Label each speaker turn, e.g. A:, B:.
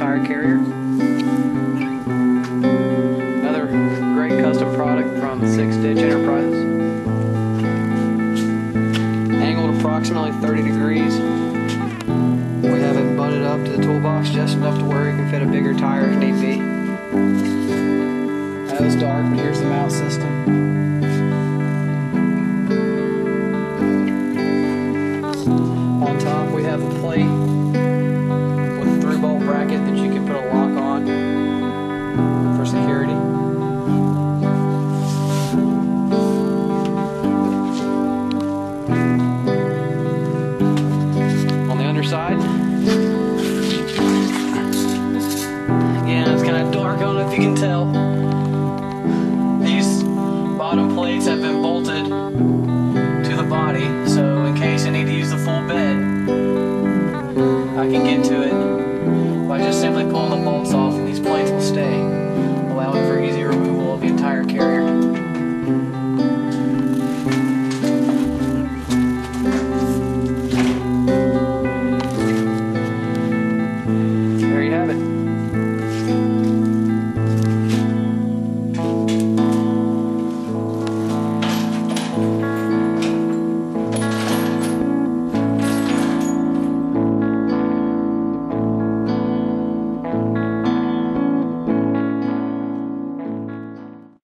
A: tire carrier. Another great custom product from 6 Stitch Enterprises. Angled approximately 30 degrees. We have it butted up to the toolbox just enough to where you can fit a bigger tire if need be. That was dark, but here's the mount system. On top we have a plate with a 3-bolt bracket that you can put a lock on for security. On the underside, again, it's kind of dark, I don't know if you can tell.